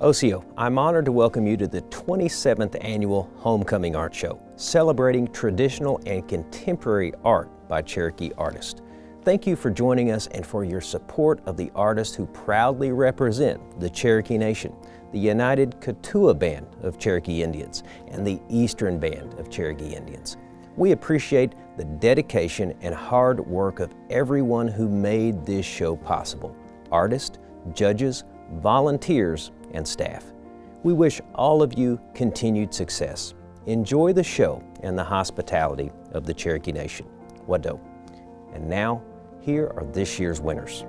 Osio, I'm honored to welcome you to the 27th Annual Homecoming Art Show, celebrating traditional and contemporary art by Cherokee artists. Thank you for joining us and for your support of the artists who proudly represent the Cherokee Nation, the United Keetoowah Band of Cherokee Indians, and the Eastern Band of Cherokee Indians. We appreciate the dedication and hard work of everyone who made this show possible: artists, judges, volunteers, and staff. We wish all of you continued success. Enjoy the show and the hospitality of the Cherokee Nation. Wado. And now, here are this year's winners.